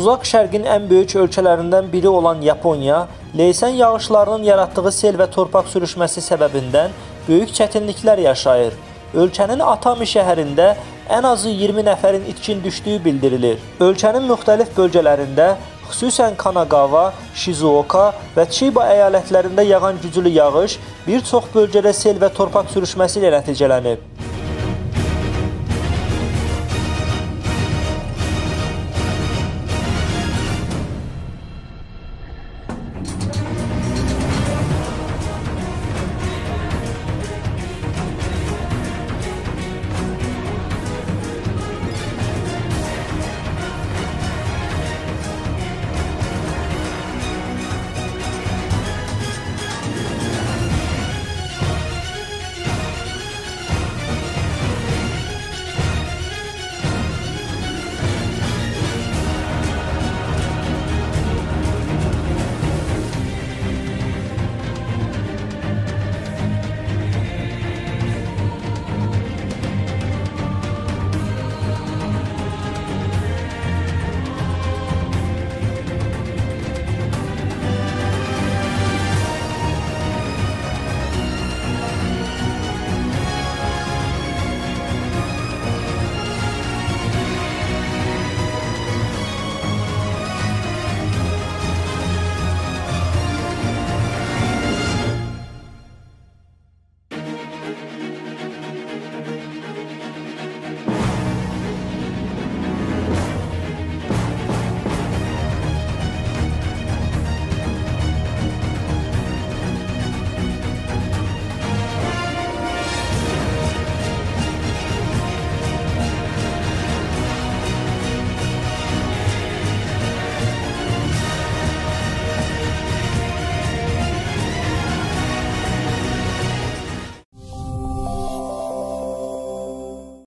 Uzaq Şərqin ən böyük ölkələrindən biri olan Yaponiya, leysan yağışlarının yaratdığı sel və torpaq sürüşməsi səbəbindən böyük çətinliklər yaşayır. Ölkənin Atami şəhərində ən azı 20 nəfərin itkin düşdüyü bildirilir. Ölkənin müxtəlif bölgələrində, xüsusən Kanagawa, Shizuoka və Chiba əyalətlərində yağan güclü yağış bir çox bölgədə sel və torpaq sürüşməsi ilə nəticələnib.